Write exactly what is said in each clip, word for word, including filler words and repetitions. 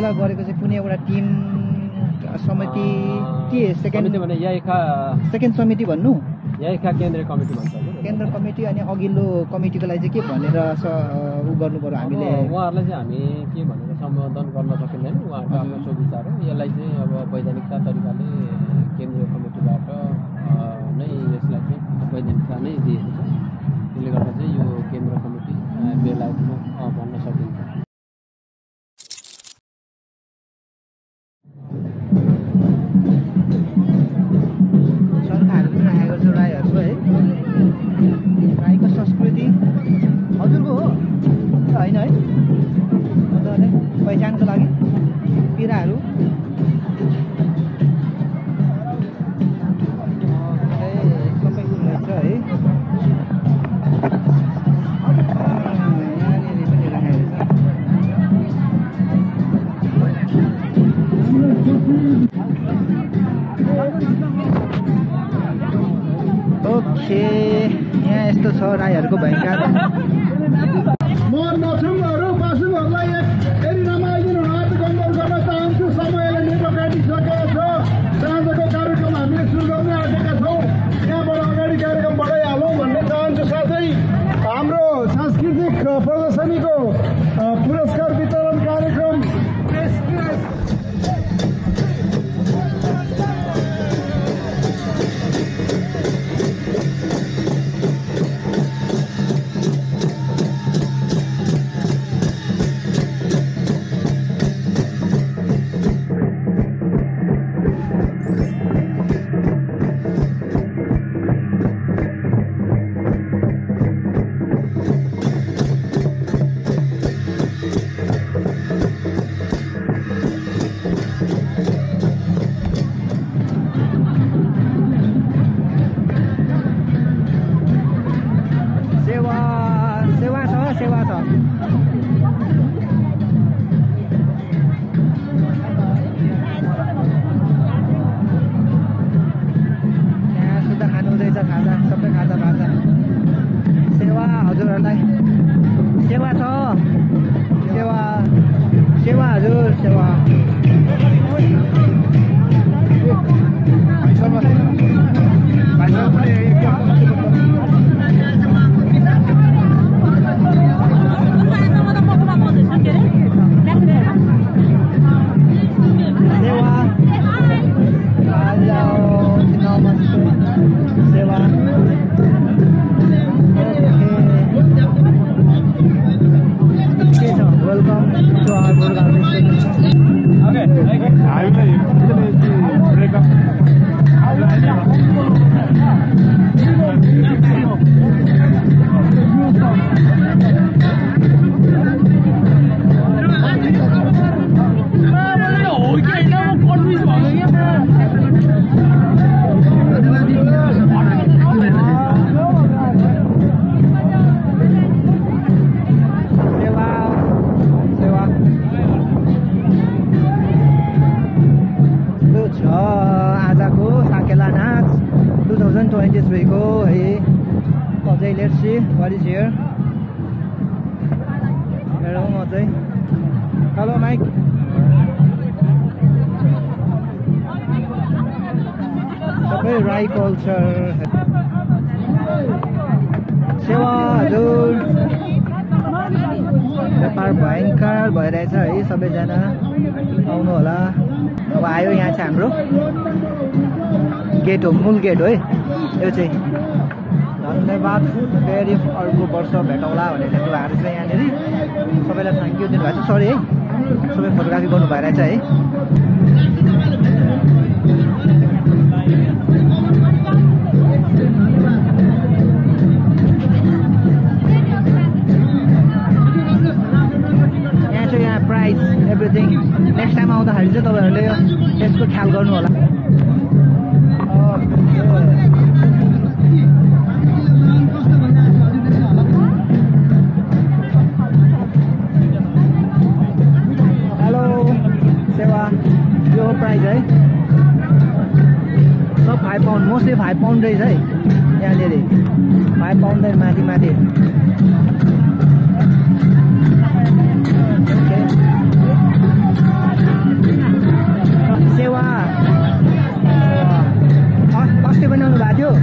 नेतृत्व गरेको चाहिँ कुनै एउटा टिम समिति के सेकेन्ड भने याइका सेकेन्ड समिति भन्नु याइका केन्द्रीय कमिटी भन्छ केन्द्र कमिटी अनि अघिल्लो कमिटीको लागि चाहिँ के भनेर उ गर्नु पर्यो हामीले उहाँहरूलाई चाहिँ हामी के भनेर सम्बोधन गर्न सकिँदैन उहाँहरूको आफ्नो सुविचार हो यसलाई चाहिँ अब वैधानिकता तरिकाले केन्द्रीय कमिटीबाट नै यसलाई चाहिँ वैधानिकता नै दिएको छ त्यसले गर्दा चाहिँ यो केन्द्र कमिटी बेलायतमा भन्न सकिन्छ सरकारले पनि राखेको छ राईहरूको है राईको संस्कृति हजुरको हो होइन है मजाले पहिचानको लागि पिराहरू सबै कुरो रहेछ है यहाँनिर पनि राखेको छ ओके यहाँ यस्तो छ राईहरूको भयङ्कर म नछुङहरू पशुहरूलाई यदि रमाइदिनु हात गम्बल गर्न चाहन्छु समयले निको काटिसकेको छ साँझको कार्यक्रम हामीले सुरु गर्दै आँटेका छौँ यहाँबाट अगाडि कार्यक्रम बढाइहालौँ भन्ने चाहन्छु साथै हाम्रो सांस्कृतिक प्रदर्शनीको पुरस्कार वितरण कार्यक्रम सेवा हजुर व्यापार भयङ्कर भइरहेछ है सबैजना आउनु होला अब आयो यहाँ चाहिँ हाम्रो गेट हो मूल गेट हो है यो चाहिँ धन्यवाद फेरि अर्को वर्ष भेटौँला भनेर लेख्नुभएको छ यहाँनिर सबैलाई थ्याङ्क यू दिनुभएको छ सरी है सबै फोटोग्राफी गर्नु भइरहेछ है प्राइस एभ्रिथिङ नेक्स्ट टाइम आउँदाखेरि चाहिँ तपाईँहरूले त्यसको ख्याल गर्नु होला हेलो सेवा यो प्राइस है सब five pound mostly five pound रहेछ है यहाँनिर फाइभ पाउन्ड माथि माथि सेवा अस्ति पनि आउनु भएको थियो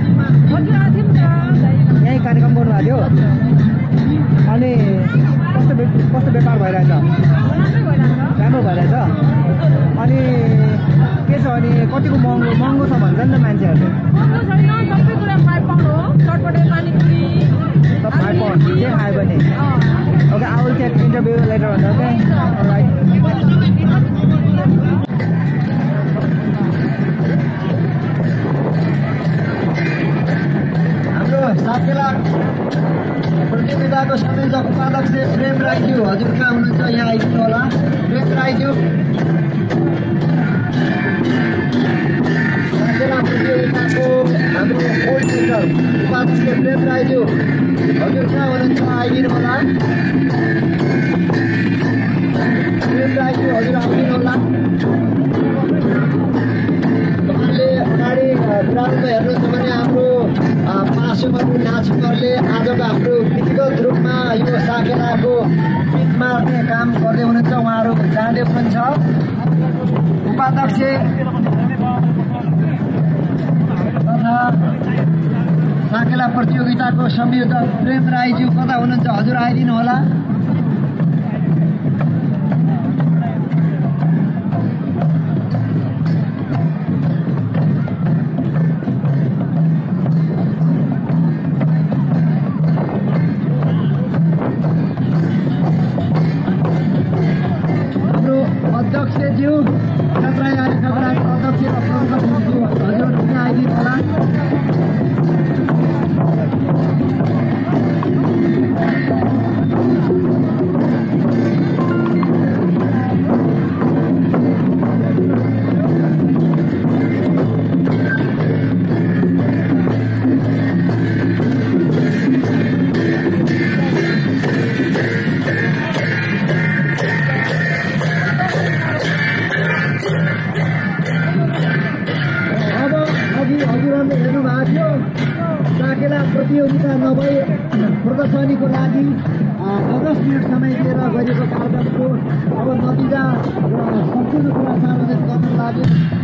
यहीँ कार्यक्रम गर्नुभएको थियो अनि कस्तो कस्तो व्यापार भइरहेछ राम्रो भइरहेछ अनि के छ अनि कतिको महँगो महँगो छ भन्छ नि त मान्छेहरूले फाइभ पाउन्ड के खायो भने okay I will take interview letter and okay right हाम्रो साकेला प्रतियोगिताको संयोजक उपाध्यक्ष प्रेम राईज्यू हजुर कहाँ हुनुहुन्छ यहाँ आइदिनु होला प्रेम राईज्यू साकेला प्रतियोगिताको हाम्रो कोअर्डिनेटर उपाध्यक्ष प्रेम राईज्यू हजुर कहाँ हुनुहुन्छ आइदिनु होला प्रेम राईज्यू हजुर आइदिनु होला तपाईँले अगाडि ग्राउन्डमा हेर्नुहुन्छ भने हाम्रो पासुहरू नाचुहरूले आजको हाम्रो व्यक्तिगत रूपमा यो साकेलाको पिच मार्ने काम गर्दै हुनुहुन्छ उहाँहरू जाँदै हुनुहुन्छ उपाध्यक्ष तथा साकेला प्रतियोगिताको संयोजक प्रेम राईज्यू कता हुनुहुन्छ हजुर आइदिनु होला अध्यक्षज्यू चन्द्रयानी खबराको अध्यक्ष हजुर आइदिनु होला प्रतियोगिता नभई प्रदर्शनीको लागि दस मिनट समय दिएर गरिएको कार्यक्रमको अब नतिजा सम्पूर्ण कुरा सार्वजनिक गर्नको लागि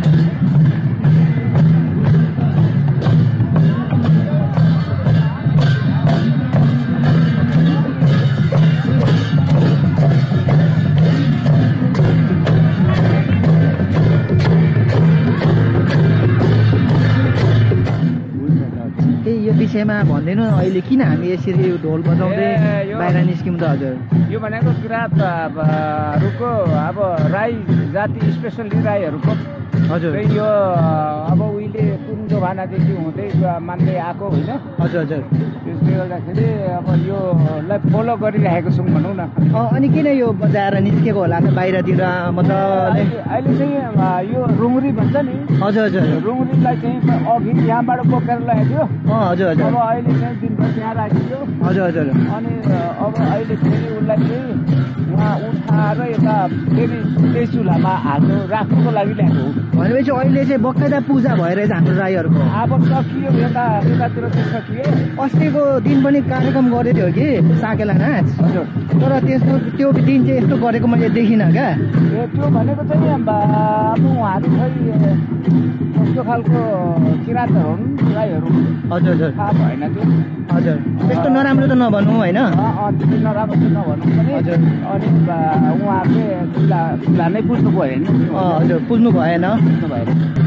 विषयमा भनिदिनु अहिले किन हामी यसरी ढोल बजाउँदै बाहिर निस्क्यौँ त हजुर यो भनेको किराँतहरूको अब राई जाति स्पेसल्ली राईहरूको हजुर यो अब उहिले कुन जमानादेखि हुँदै मान्दै आएको होइन हजुर हजुर त्यसले गर्दाखेरि अब योलाई फलो गरिरहेको छौँ भनौँ न अनि किन यो बजाएर निस्केको होला त बाहिरतिर मतलब अहिले चाहिँ यो रुङ्री भन्छ नि हजुर हजुर रुङ्रीलाई चाहिँ अघि यहाँबाट बोकेर ल्याइदियो हजुर हजुर अब अहिले चाहिँ दिनभर त्यहाँ राखिदियो हजुर हजुर अनि अब अहिले फेरि उसलाई चाहिँ उहाँ उठाएर यता फेरि त्यही चुल्हामा हाल्नु राख्नुको लागि ल्याएको भनेपछि अहिले चाहिँ बक्कैदा पूजा भइरहेछ हाम्रो राईहरूको अब सकियो यता यतातिर चाहिँ सकियो अस्तिको दिन पनि कार्यक्रम गरेको थियो कि साकेला नाच हजुर तर त्यस्तो त्यो दिन चाहिँ यस्तो गरेको मैले देखिनँ क्या ए त्यो भनेको चाहिँ अब उहाँहरू खै कस्तो खालको किराँतहरू हुन् राईहरू हजुर हजुर थाहा भएन त्यो हजुर त्यस्तो नराम्रो त नभनौँ होइन त्यो नराम्रो त नभनौँ पनि हजुर अनि उहाँहरूले चुल्हा चुल्हा नै पुज्नु भएन हजुर पुज्नु भएन पुज्नु भएन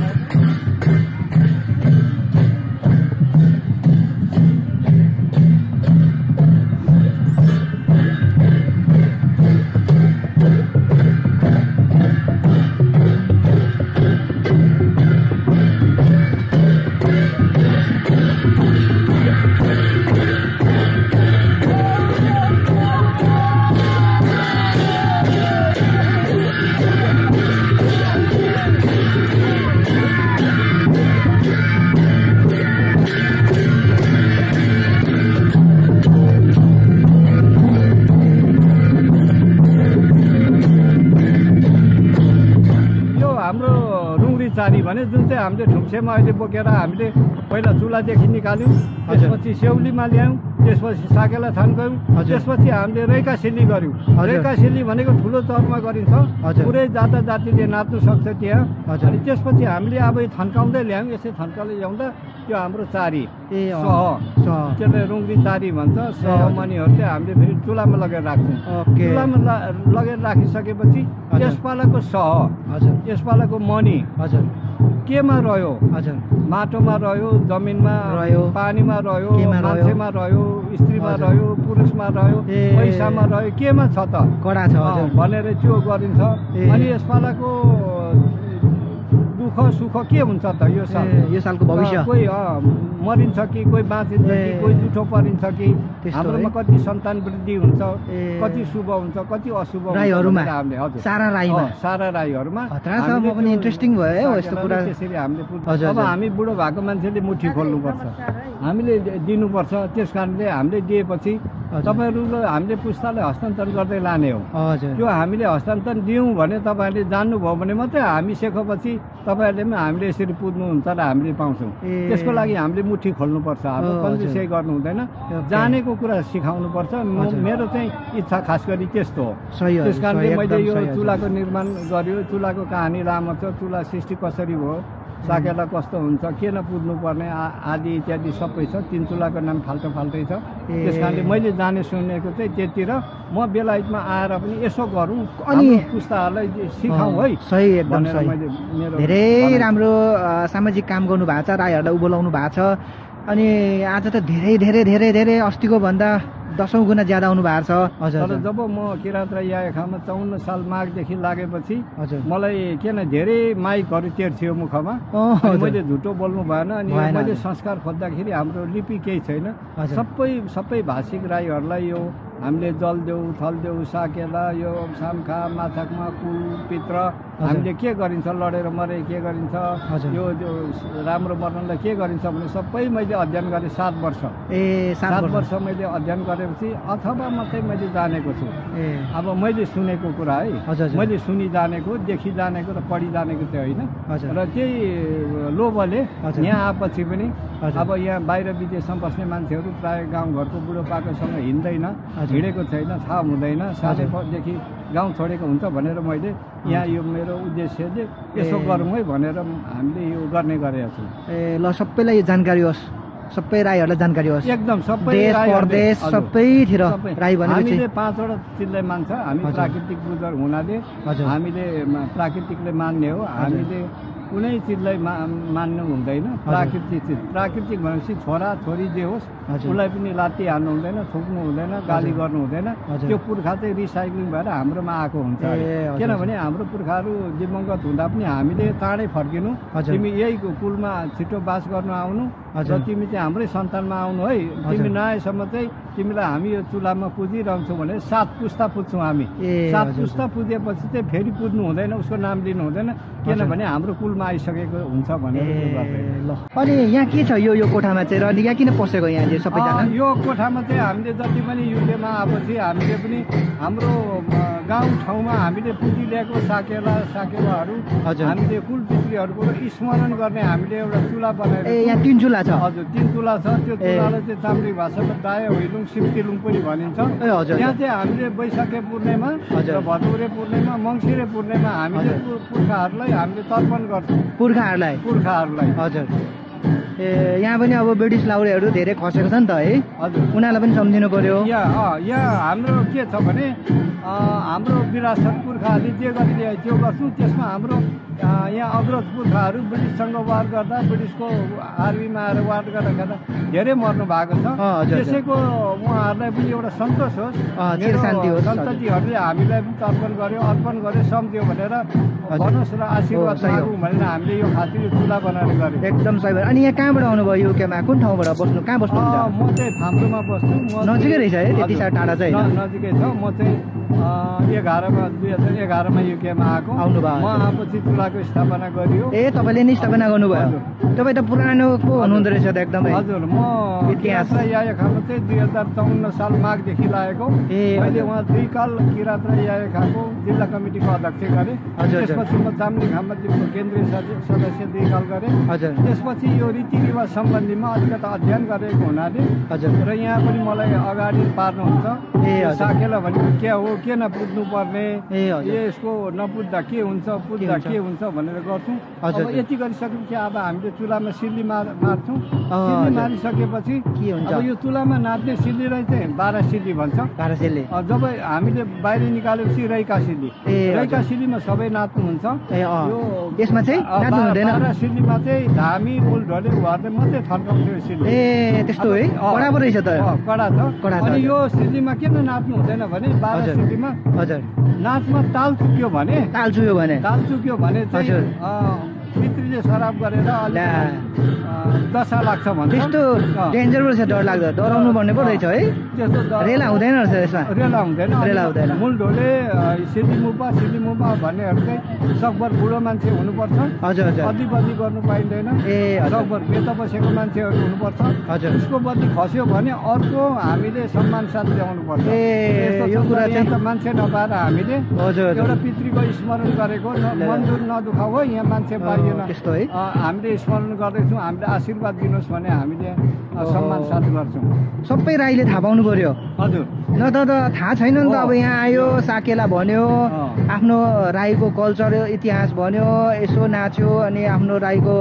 चारी भने जुन चाहिँ हामीले ढुम्सेमा अहिले बोकेर हामीले पहिला चुल्हादेखि निकाल्यौँ त्यसपछि सेउलीमा ल्यायौँ त्यसपछि साकेला थान गयौँ त्यसपछि हामीले रैकासिल्ली गऱ्यौँ रैकासिल्ली भनेको ठुलो चौरमा गरिन्छ पुरै जाता जातिले नाच्नु सक्छ त्यहाँ अनि त्यसपछि हामीले अब थन्काउँदै ल्यायौँ यसै थन्काउँदै ल्याउँदा त्यो हाम्रो चारी ए सह त्यसलाई रुङ्गी चारी भन्छ सहमनीहरू चाहिँ हामीले फेरि चुलामा लगेर राख्छौँ चुलामा लगेर राखिसकेपछि यसपालाको सह यसपालाको मनी हजुर केमा रह्यो हजुर माटोमा रह्यो जमिनमा रह्यो पानीमा रह्यो मान्छेमा रह्यो स्त्रीमा रह्यो पुरुषमा रह्यो पैसामा रह्यो केमा छ त कडा छ भनेर त्यो गरिन्छ अनि यसपालाको दुःख सुख के हुन्छ त यो साल यो सालको भविष्य कोही मरिन्छ कि कोही बाँचिन्छ कि कोही जुठो परिन्छ कि हाम्रोमा कति सन्तान वृद्धि हुन्छ कति शुभ हुन्छ कति अशुभ राईहरुमा सारा राईमा सारा राईहरुमा म पनि इन्ट्रेस्टिङ भयो यस्तो कुरा त्यसरी हामीले अब हामी बुढो भएको मान्छेले मुठी खोल्नुपर्छ हामीले दिनुपर्छ त्यसकारणले हामीले दिएपछि तपाईहरुले हामीले पुस्तालाई हस्तान्तरण गर्दै लाने हो त्यो हामीले हस्तान्तरण दियौँ भने तपाईहरुले जान्नुभयो भने मात्रै हामी सेखेपछि तपाईहरुले पनि हामीले यसरी पुज्नुहुन्छ र हामीले पाउँछौँ त्यसको लागि हामीले मुठी खोल्नुपर्छ अब कन्जुसै गर्नु हुँदैन जानेको कुरा सिकाउनु पर्छ मेरो चाहिँ इच्छा खास गरी त्यस्तो हो त्यसकारणले मैले यो चुलाको निर्माण गर्यो चुलाको कहानी लामो छ चुला सृष्टि कसरी भयो साकेला कस्तो हुन्छ के नपुज्नु पर्ने आदि इत्यादि सबै छ तीन चुलाको नाम फाल्टो फाल्टै छ त्यसकारणले मैले जाने सुनेको चाहिँ त्यति र म बेलायतमा आएर पनि यसो गरौँ अनि पुस्ताहरूलाई सिकाउँ है सही एकदम सही धेरै राम्रो सामाजिक काम गर्नु भएको छ राईहरूलाई उभोलाउनु भएको छ अनि आज त धेरै धेरै धेरै धेरै अस्तिको भन्दा दसौँ गुणा ज्यादा आउनु भएको छ हजुर जब म किराँत राई आएखामा चौन्न साल माघदेखि लागेपछि मलाई किन धेरै माइकहरू तेर्थियो मुखमा मैले झुटो बोल्नु भएन अनि मैले संस्कार खोज्दाखेरि हाम्रो लिपि केही छैन सबै सबै भाषिक राईहरूलाई यो हामीले जल देऊ थल देऊ साकेला यो सामखा माछाकमा कुल पित्र हामीले के गरिन्छ लडेर मरे के गरिन्छ यो राम्रो मर्नलाई के गरिन्छ भने सबै मैले अध्ययन गरेँ सात वर्ष ए सात वर्ष मैले अध्ययन गरेपछि अथवा मात्रै मैले जानेको छु अब मैले सुनेको कुरा है मैले सुनि जानेको देखि जानेको र पढि जानेको चाहिँ होइन र त्यही लोभले यहाँ आएपछि पनि अब यहाँ बाहिर विदेशमा बस्ने मान्छेहरू प्राय गाउँघरको बुढोपाकोसँग हिँड्दैन हिँडेको छैन थाहा हुँदैन साथैदेखि गाउँ छोडेको हुन्छ भनेर मैले यहाँ यो मेरो उद्देश्यले यसो गरौँ है भनेर हामीले यो गर्ने गरेका छौँ ए ल सबैलाई जानकारी होस् सबै राईहरूलाई जानकारी होस् एकदम सबै देश परदेश सबैतिर राई भनेपछि हामीले पाँचवटा चिजलाई मान्छ हामी प्राकृतिक बुझर हुनाले हामीले प्राकृतिकले मान्ने हो हामीले कुनै चिजलाई मा मान्नु हुँदैन प्राकृतिक चिज प्राकृतिक भनेपछि छोरा छोरी जे होस् उसलाई पनि लात्ती हान्नु हुँदैन थुक्नु हुँदैन गाली गर्नु हुँदैन त्यो पुर्खा चाहिँ रिसाइक्लिङ भएर हाम्रोमा आएको हुन्छ किनभने हाम्रो पुर्खाहरू दिवंगत हुँदा पनि हामीले चाँडै फर्किनु तिमी यही कुलमा छिटो बास गर्न आउनु र तिमी चाहिँ हाम्रै सन्तानमा आउनु है तिमी नआएसम्म चाहिँ तिमीलाई हामी यो चुलामा पुजिरहन्छौँ भने सात पुस्ता पुज्छौँ हामी सात पुस्ता पुजेपछि चाहिँ फेरि पुज्नु हुँदैन उसको नाम लिनु हुँदैन किनभने हाम्रो कुलमा आइसकेको हुन्छ भनेर अनि यहाँ के छ यो यो कोठामा चाहिँ र यहाँ किन पसेको यहाँ सबैजना यो कोठामा चाहिँ हामीले जति पनि युकेमा आएपछि हामीले पनि हाम्रो गाउँ ठाउँमा हामीले पुजिरहेको साकेला साकेलाहरू हामीले कुल पितृहरूको स्मरण गर्ने हामीले एउटा चुला बनाएर ए यहाँ तीन चुला छ हजुर तीन चुला छ त्यो चुलालाई चाहिँ चाम्री भाषामा दाया होइलुङ सिप्तिलुङ पनि भनिन्छ यहाँ चाहिँ हामीले वैशाखे पूर्णिमा र भदौरे पूर्णिमा मङ्सिरे पूर्णिमा हामीले पुर्खाहरूलाई हामीले तर्पण गर्छौँ पुर्खाहरूलाई पुर्खाहरूलाई हजुर ए यहाँ पनि अब ब्रिटिस लाउरेहरू धेरै खसेको छ नि त है हजुर उनीहरूलाई पनि सम्झिनु पर्यो यहाँ यहाँ हाम्रो के छ भने हाम्रो विरासत पुर्खाहरूले जे गरिदिए त्यो गर्छौँ त्यसमा हाम्रो यहाँ अग्रज पुर्खाहरू ब्रिटिससँग वार गर्दा ब्रिटिसको आर्मीमा आएर वार गर्दा गर्दा धेरै मर्नु भएको छ त्यसैको उहाँहरूलाई पनि एउटा सन्तोष होस् सन्ततिहरूले हामीलाई पनि तर्पण गर्यो अर्पण गर्यो सम्झ्यो भनेर भन्नुहोस् र आशीर्वाद मागौँ भनेर हामीले यो खातिर चुला बनाएर गर्यो एकदम सही भयो अनि यहाँ कहाँबाट आउनुभयो युकेमा कुन ठाउँबाट बस्नु कहाँ बस्नु म चाहिँ फाम्रोमा बस्छु नजिकै रहेछ है त्यति साह्रो टाढा चाहिँ नजिकै छ म चाहिँ एघारमा दुई हजार एघारमा युकेमा आएको आउनुभयो म आएपछि चुला चुलाको स्थापना गरियो। ए तपाईँले नि स्थापना गर्नुभयो? तपाईँ त पुरानो को हुनुहुँदो रहेछ त एकदमै। हजुर, म इतिहास किरात र याया खाको चाहिँ दुई हजार चौन्न साल माघदेखि लागेको। ए मैले उहाँ दुई काल किरात र याया खाको जिल्ला कमिटीको अध्यक्ष गरेँ। त्यसपछि म चाम्लिङ खामजीको केन्द्रीय सदस्य दुई काल गरेँ। हजुर। त्यसपछि यो रीतिरिवाज सम्बन्धीमा अलिकति अध्ययन गरेको हुनाले हजुर र यहाँ पनि मलाई अगाडि पार्नुहुन्छ। ए साकेला भनेको के हो, के नपुज्नु पर्ने, ए यसको नपुज्दा के हुन्छ, पुज्दा के हुन्छ भनेर गर्छौँ। अब यति गरिसकेपछि अब हामीले चुलामा सिल्ली मार मार्छौँ। सिल्ली मारिसकेपछि के हुन्छ? अब यो चुलामा नाच्ने सिल्लीलाई चाहिँ बाह्र सिल्ली भन्छ। बाह्र सिल्ली जब हामीले बाहिर निकालेपछि रैका सिल्ली, रैका सिल्लीमा सबै नाच्नुहुन्छ। यो यसमा चाहिँ नाच्नु हुँदैन? बाह्र सिल्लीमा चाहिँ धामी फुल ढले घरले मात्रै थर्काउँथ्यो सिल्ली। ए त्यस्तो है, कडा पो रहेछ त। कडा छ। अनि यो सिल्लीमा किन नाच्नु हुँदैन भने बाह्र सिल्लीमा हजुर नाचमा ताल चुक्यो भने ताल चुक्यो भने ताल चुक्यो भने चाहिँ पितृले शराब गरेर दशा लाग्छ भन्छ। त्यस्तो डेन्जर पो छ, डर लाग्दो, डराउनु पर्ने पो रहेछ है। त्यस्तो रेला हुँदैन रहेछ यसमा? रेला हुँदैन, रेला हुँदैन। मूल ढोले सिल्ली मुपा सिल्ली मुपा भन्नेहरू चाहिँ सकभर बुढो मान्छे हुनुपर्छ। हजुर हजुर। बदी बदी गर्नु पाइँदैन। ए सकभर बेत बसेको मान्छेहरू हुनुपर्छ। हजुर। उसको बदी खस्यो भने अर्को हामीले सम्मान साथ ल्याउनु पर्छ। ए यो कुरा चाहिँ त मान्छे नपाएर हामीले हजुर एउटा पितृको स्मरण गरेको, मन्जुर नदुखाऊ हो यहाँ मान्छे पाइएन त्यस्तो है। हामीले स्मरण गर्दैछौँ, हामीले आशीर्वाद दिनुहोस् भने हामीले सम्मान साथ गर्छौँ। सबै राईले थाहा पाउनु पर्यो। हजुर। न त थाहा छैन नि त। अब यहाँ आयो, साकेला भन्यो, आफ्नो राईको कल्चर इतिहास भन्यो, यसो नाच्यो, अनि आफ्नो राईको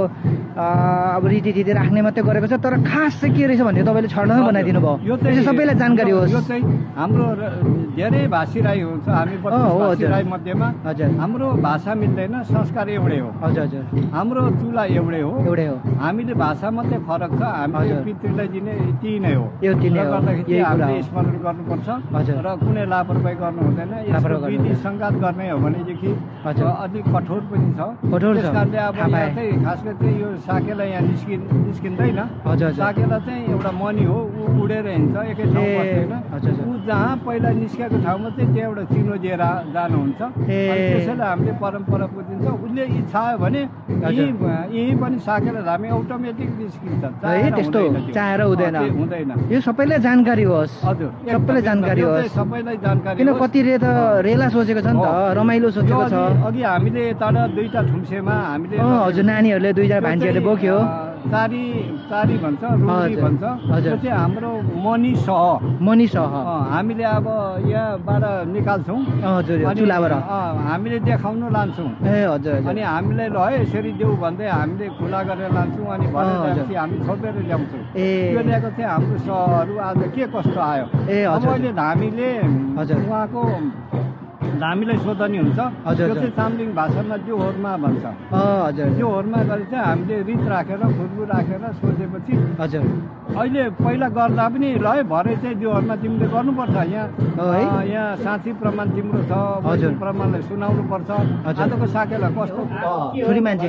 अब रीतिथिति राख्ने मात्रै गरेको छ। तर खास चाहिँ के रहेछ भने तपाईँले छर्णमै बनाइदिनु भयो। यो चाहिँ सबैलाई जानकारी होस्। यो चाहिँ हाम्रो धेरै भाषी राई हुन्छ हामी राई मध्येमा। हजुर। हाम्रो भाषा मिल्दैन, संस्कार एउटै हो। हजुर हजुर। हाम्रो चुला एउटै हो, एउटै हो। हामीले भाषा मात्रै फरक छ, हामीले पितृलाई दिने ती नै हो। यो तिनै हो, गर्दाखेरि हामीले स्मरण गर्नुपर्छ र कुनै लापरवाही गर्नु हुँदैन। यसको विधि सङ्घात गर्ने हो भनेदेखि अलिक कठोर पनि छ। कठोर छ। त्यस कारणले अब यहाँ चाहिँ खास गरी चाहिँ यो साकेला यहाँ निस्कि निस्किँदैन। साकेला चाहिँ एउटा मनी हो, ऊ उडेर हिँड्छ, एकै ठाउँ बस्दैन। ऊ जहाँ पहिला निस्केको ठाउँमा चाहिँ त्यहाँ एउटा चिनो दिएर जानुहुन्छ। त्यसैले हामीले परम्परा बुझिन्छ। उसले इच्छा आयो भने यहीँ पनि साकेला धामी अटोमेटिक निस्किन्छ। त्यस्तो चाहेर हुँदैन हुँदैन। यो सबैलाई जानकारी होस्। हजुर, सबैलाई जानकारी होस्, सबैलाई जानकारी। किन कतिले त रेला सोचेको छ नि त, रमाइलो सोचेको छ। अघि हामीले तल दुईटा ठुम्सेमा हामीले हजुर नानीहरूले दुईजना भान्जीहरूले बोक्यो। चारी चारी भन्छ, रुडी भन्छ। त्यो चाहिँ हाम्रो मनी सह मनी सह हामीले अब यहाँबाट निकाल्छौँ। हजुर चुलाबाट हामीले देखाउनु लान्छौँ। ए हजुर। अनि हामीले ल है यसरी देऊ भन्दै हामीले खुला गरेर लान्छौँ। अनि भनेपछि हामी छोपेर ल्याउँछौँ। ए त्यो ल्याएको चाहिँ हाम्रो सहहरू आज के कस्तो आयो। ए अब अहिले हामीले हजुर उहाँको हामीलाई सोधनी हुन्छ। त्यो चाहिँ चाम्लिङ भाषामा जो होर्मा भन्छ। हजुर त्यो होर्मा गरी चाहिँ हामीले रित राखेर खुर्बु राखेर सोधेपछि हजुर अहिले पहिला गर्दा पनि ल है भरे चाहिँ जो होर्मा तिमीले गर्नुपर्छ। यहाँ यहाँ साँची प्रमाण तिम्रो छ, हजुर प्रमाणलाई सुनाउनु पर्छ। आजको साकेला कस्तो छोरी मान्छे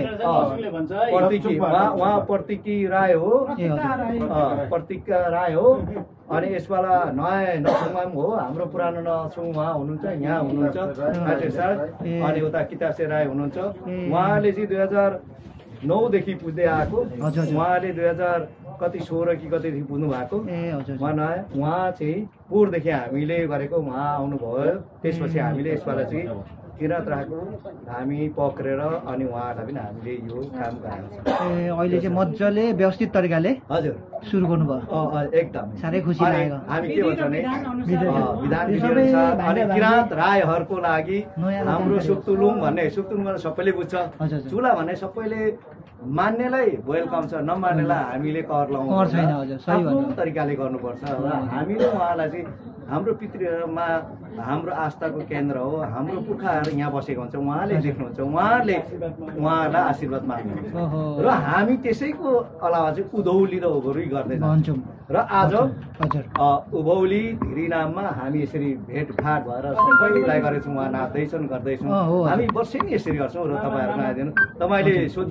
उहाँ प्रतीकी राय हो, प्रतीक राय हो। अनि यसपाला नयाँ नछुङमा पनि हो, हाम्रो पुरानो नछुङ उहाँ हुनुहुन्छ, यहाँ हुनुहुन्छ सर। अनि उता कितासे राई हुनुहुन्छ। उहाँले चाहिँ दुई हजार नौदेखि पुज्दै आएको। उहाँले दुई हजार कति सोह्र कि कतिदेखि पुग्नु भएको। उहाँ नयाँ उहाँ चाहिँ पोहोरदेखि हामीले गरेको उहाँ आउनुभयो। त्यसपछि हामीले यसपाला चाहिँ किरात राखेको हामी पक्रेर अनि उहाँहरूलाई पनि हामीले यो काम गराएको छ। ए अहिले चाहिँ मजाले व्यवस्थित तरिकाले हजुर सुरु गर्नुभयो। एकदम साह्रै खुसी लागेको। हामी के भन्छ भने विधान अनुसार अनि किरात राईहरूको लागि हाम्रो सुक्तुलुङ भन्ने, सुक्तुलुङ भन्ने सबैले बुझ्छ। चुला भन्ने सबैले मान्नेलाई वेलकम छ, नमान्नेलाई हामीले कर लाउनु तरिकाले गर्नुपर्छ। र हामीले उहाँलाई चाहिँ हाम्रो पितृमा हाम्रो आस्थाको केन्द्र हो। हाम्रो पुर्खाहरू यहाँ बसेको हुन्छ, उहाँले देख्नुहुन्छ, उहाँहरूले उहाँहरूलाई आशीर्वाद माग्नुहुन्छ। र हामी त्यसैको अलावा चाहिँ उधौली र उभौली गर्दै जान्छौँ। र आज उभौली धिरी नाममा हामी यसरी भेटघाट भएर सबैलाई गरेछौँ। उहाँ नाच्दैछन् गर्दैछौँ, हामी वर्षै नै यसरी गर्छौँ। र तपाईँहरूको आइदिनु, तपाईँले सोधिदिनु हो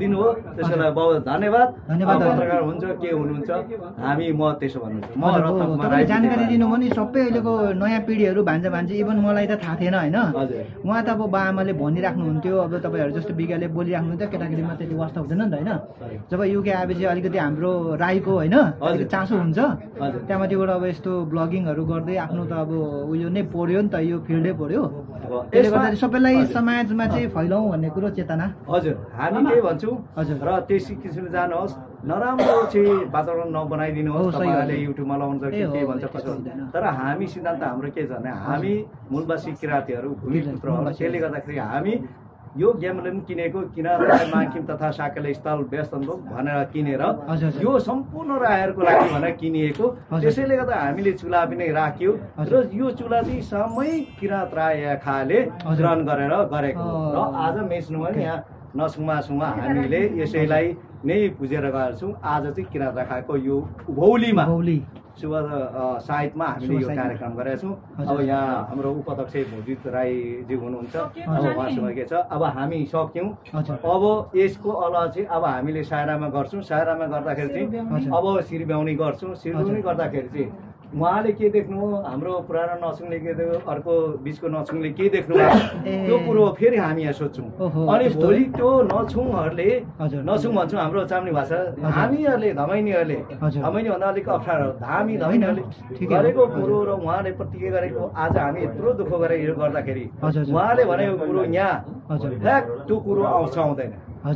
त्यसैले बाबु धन्यवाद धन्यवाद पत्रकार हुन्छ के हुनुहुन्छ हामी म त्यसो भन्नुहुन्छ म तपाईँले जानकारी दिनुभयो नि सबै अहिलेको नयाँ पिँढीहरू भान्जा भान्जी इभन मलाई त थाहा थिएन होइन उहाँ त अब बा आमाले भनिराख्नुहुन्थ्यो अब तपाईँहरू जस्तो विज्ञानले बोलिराख्नुहुन्थ्यो केटाकेटीमा त्यति वास्ता हुँदैन नि त होइन जब युके आएपछि अलिकति हाम्रो राईको होइन अलिकति चासो हुन्छ त्यहाँमाथिबाट अब यस्तो ब्लगिङहरू गर्दै आफ्नो त अब उयो नै पढ्यो नि त यो फिल्डै पढ्यो त्यसले गर्दाखेरि सबैलाई समाजमा चाहिँ फैलाउँ भन्ने कुरो चेतना हजुर हामी त्यही भन्छौँ हजुर र त्यसै किसिमले जानुहोस् नराम्रो चाहिँ वातावरण नबनाइदिनुहोस् तपाईँहरूले युट्युबमा लाउनु सक्छ के भन्छ कसो तर हामी सिद्धान्त हाम्रो के छ भने हामी मूलवासी किराँतीहरू भूमिपुत्रहरू त्यसले गर्दाखेरि हामी यो गेमले पनि किनेको किनार माङ्खिम तथा साकेला स्थल व्यस्त भनेर किनेर यो सम्पूर्ण राईहरूको लागि भनेर किनिएको त्यसैले गर्दा हामीले चुला पनि राख्यो र यो चुला चाहिँ सबै किराँत राई खाले ग्रहण गरेर गरेको र आज मेच्नुमा नि यहाँ नसुमा सुमा हामीले यसैलाई नै बुझेर गएछौँ आज चाहिँ किराँत राखाको यो उभौलीमा शुभ साहित्यमा हामीले यो कार्यक्रम गरेका छौँ अब यहाँ हाम्रो उपाध्यक्ष भोजित राईजी हुनुहुन्छ अब उहाँसँग के छ अब हामी सक्यौँ अब यसको अलावा चाहिँ अब हामीले सायरामा गर्छौँ सायरामा गर्दाखेरि चाहिँ अब सिरब्याउनी गर्छौँ सिरब्याउनी गर्दाखेरि चाहिँ उहाँले के देख्नु हाम्रो पुरानो नसुङले के देख्नु अर्को बिचको नछुङले के देख्नु त्यो कुरो फेरि हामी यहाँ सोध्छौँ अनि भोलि त्यो नछुङहरूले नछुङ भन्छौँ हाम्रो चाम्नी भाषा हामीहरूले धमैनीहरूले धमैनी भन्दा अलिक अप्ठ्यारो धामी धमैनीहरूले गरेको कुरो र उहाँले प्रतिज्ञा गरेको आज हामी यत्रो दुःख गरेर यो गर्दाखेरि उहाँले भनेको कुरो यहाँ फ्याक्ट त्यो कुरो आउँछ आउँदैन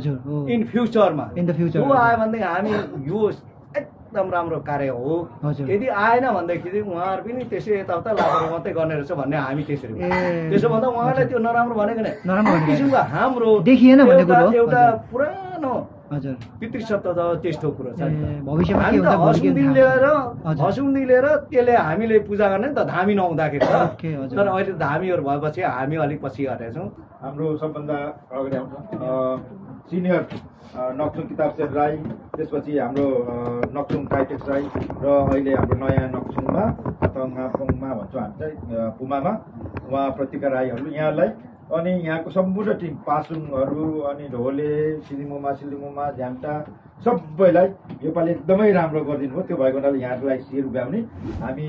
इन फ्युचरमा त्यो आयो भनेदेखि हामी यो एकदम राम्रो कार्य हो यदि आएन भन्दाखेरि उहाँहरू पनि त्यसै यताउता लापरवाही मात्रै गर्ने रहेछ भन्ने हामी त्यसरी त्यसो भन्दा उहाँलाई त्यो नराम्रो भनेको नै किसिमको हाम्रो देखिएन एउटा पुरानो पितृसत्व त त्यस्तो कुरो छ हामी त हसुन्दी लिएर हसुन्दी लिएर त्यसले हामीले पूजा गर्ने नि त धामी नहुँदाखेरि त तर अहिले धामीहरू भएपछि हामी अलिक पछि हटेका छौँ हाम्रो सबभन्दा अगाडि आउँछ सिनियर नक्सुङ किताब सेट राई त्यसपछि हाम्रो नक्सुङ टाइटेक्स राई र अहिले हाम्रो नयाँ नक्सुङमा अथवा मापुङमा भन्छौँ हामी चाहिँ पुमामा उहाँ प्रतिका राईहरू यहाँलाई अनि यहाँको सम्पूर्ण टिम पासुङहरू अनि ढोले सिलिमुमा सिलिमुमा झ्याम्टा सबैलाई योपालि एकदमै राम्रो गरिदिनु भयो त्यो भएको हुनाले यहाँलाई सिर उभ्याउने हामी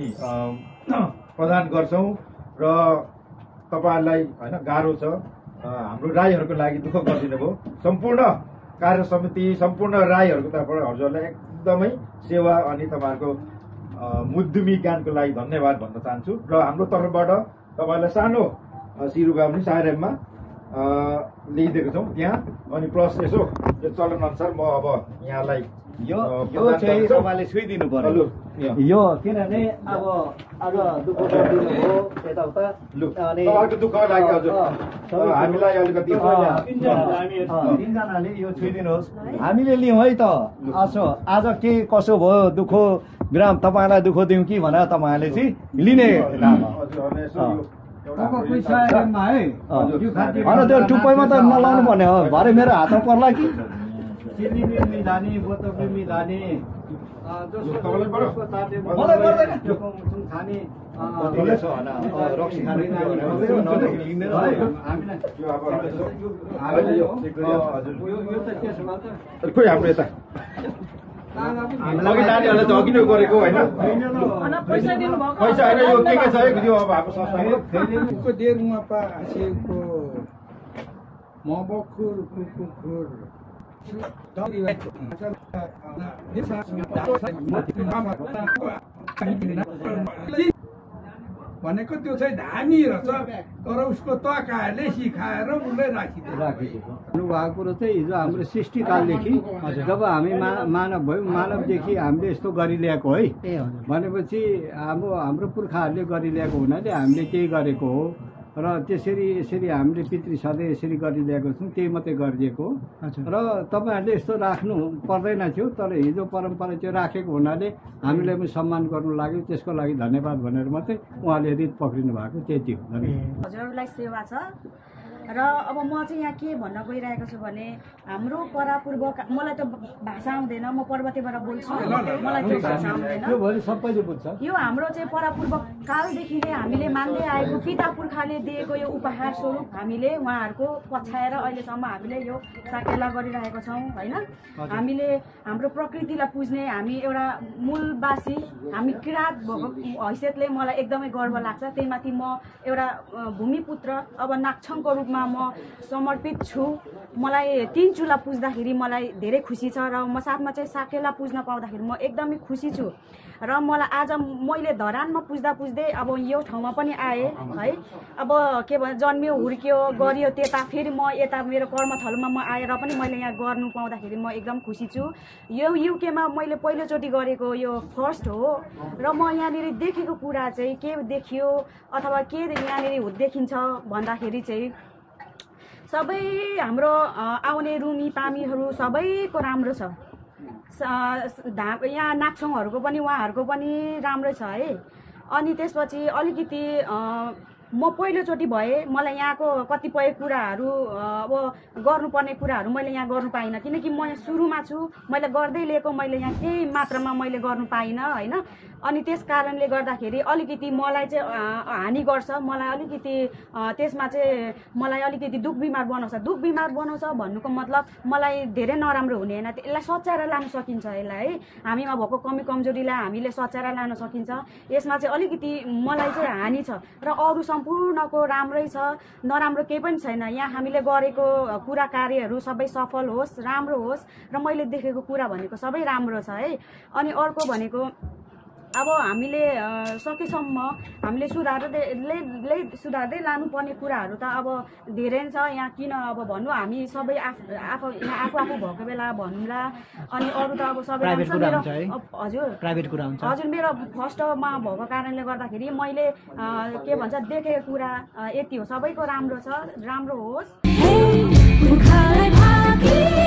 प्रदान गर्छौँ र तपाईँहरूलाई होइन गाह्रो छ हाम्रो राईहरूको लागि दुःख गरिदिनु भयो सम्पूर्ण कार्य समिति सम्पूर्ण राईहरूको तर्फबाट हजुरलाई एकदमै सेवा अनि तपाईँहरूको मुद्दुमी ज्ञानको लागि धन्यवाद भन्न चाहन्छु र हाम्रो तर्फबाट तपाईँलाई सानो सिरुगाउने सायरेममा लेखिदिएको छौँ त्यहाँ अनि प्लस यसो यो चलन अनुसार म अब यहाँलाई यो यो चाहिँ तपाईँले छुइदिनु पर्यो यो किनभने अब आज दुःख गरिदिनु हो यताउता अनि दुःख लाग्यो हजुर हामीलाई अलिकति तिनजनाले यो छुइदिनुहोस् हामीले लियौँ है त असो आज के कसो भयो दुःख विराम तपाईँलाई दुःख दिउँ कि भनेर तपाईँहरूले चाहिँ लिने त्यो टुप्पैमा त नलाउनु पर्ने हो भरे मेरो हातमा पर्ला कि मिलाने बोतल मिलाने खोइ हाम्रो यता अघि नानीहरूलाई त अघि नै गरेको होइन पैसा होइन यो के के छ यो अब हाम्रो संस्थाको डेढमा पासेको मबखुर कुकुर भनेको त्यो चाहिँ धामी रहेछ तर उसको तकाहरूले सिकाएर उसलाई राखिदियो राखिदियो भएको कुरो चाहिँ हिजो हाम्रो सृष्टिकालदेखि जब हामी मा मानव भयौँ मानवदेखि हामीले यस्तो गरिल्याएको है भनेपछि हाम्रो हाम्रो पुर्खाहरूले गरिल्याएको हुनाले हामीले केही गरेको हो र त्यसरी यसरी हामीले पितृ सधैँ यसरी गरिरहेको छौँ त्यही मात्रै गरिदिएको र तपाईँहरूले यस्तो राख्नु पर्दैन थियो तर हिजो परम्परा त्यो राखेको हुनाले हामीलाई पनि सम्मान गर्नु लाग्यो त्यसको लागि धन्यवाद भनेर मात्रै उहाँले रित पक्रिनु भएको त्यति हो हजुरहरूलाई सेवा छ र अब म चाहिँ यहाँ के भन्न गइरहेको छु भने हाम्रो परापूर्व मलाई त भाषा आउँदैन म पर्वतेबाट बोल्छु मलाई त्यो भाषा आउँदैन यो हाम्रो चाहिँ परापूर्व कालदेखि नै हामीले मान्दै आएको पिता पुर्खाले दिएको यो उपहार स्वरूप हामीले उहाँहरूको पछ्याएर अहिलेसम्म हामीले यो साकेला गरिरहेको छौँ होइन हामीले हाम्रो प्रकृतिलाई पुज्ने हामी एउटा मूलवासी हामी किराँत भएको हैसियतले मलाई एकदमै गर्व लाग्छ त्यही माथि म एउटा भूमिपुत्र अब नाक्छङको रूपमा म समर्पित छु मलाई तीन चुला पुज्दाखेरि मलाई धेरै खुसी छ र म साथमा चाहिँ साकेला पुज्न पाउँदाखेरि म एकदमै खुसी छु र मलाई आज मैले धरानमा पुज्दा पुज्दै अब यो ठाउँमा पनि आएँ है अब के भन्छ जन्मियो हुर्कियो गरियो त्यता फेरि म यता मेरो कर्मथलोमा म आएर पनि मैले यहाँ गर्नु पाउँदाखेरि म एकदम खुसी छु यो युकेमा मैले पहिलोचोटि गरेको यो फर्स्ट हो र म यहाँनिर देखेको कुरा चाहिँ के देखियो अथवा के यहाँनिर देखिन्छ भन्दाखेरि चाहिँ सबै हाम्रो आउने रुमी पामीहरू सबैको राम्रो छ धा यहाँ नाक्छौँहरूको पनि उहाँहरूको पनि राम्रै छ है अनि त्यसपछि अलिकति म पहिलोचोटि भए मलाई यहाँको कतिपय कुराहरू अब गर्नुपर्ने कुराहरू मैले यहाँ गर्नु पाइनँ किनकि म यहाँ सुरुमा छु मैले गर्दै लिएको मैले यहाँ केही मात्रामा मैले गर्नु पाइनँ होइन अनि त्यस कारणले गर्दाखेरि अलिकति मलाई चाहिँ हानि गर्छ मलाई अलिकति त्यसमा चाहिँ मलाई अलिकति दुख बिमार बनाउँछ दुख बिमार बनाउँछ भन्नुको मतलब मलाई धेरै नराम्रो हुने होइन यसलाई सच्याएर लान सकिन्छ यसलाई है हामीमा भएको कमी कमजोरीलाई हामीले सच्याएर लान सकिन्छ यसमा चाहिँ अलिकति मलाई चाहिँ हानि छ र अरू सम्पूर्णको राम्रै छ नराम्रो केही पनि छैन यहाँ हामीले गरेको कुरा कार्यहरू सबै सफल होस् राम्रो होस् र मैले देखेको कुरा भनेको सबै राम्रो छ है अनि अर्को भनेको अब हामीले सकेसम्म हामीले सुधार्दै सुधार्दै लानुपर्ने कुराहरू त अब धेरै छ यहाँ किन अब भन्नु हामी सबै आफू आफू यहाँ आफू आफू भएको बेला भन्नुला अनि अरू त अब सबै हजुर प्राइभेट कुरा हुन्छ हजुर मेरो फर्स्टमा भएको कारणले गर्दाखेरि मैले के भन्छ देखेको कुरा यति हो सबैको राम्रो छ राम्रो होस्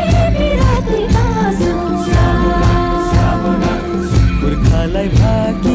पुर्खालाई भागी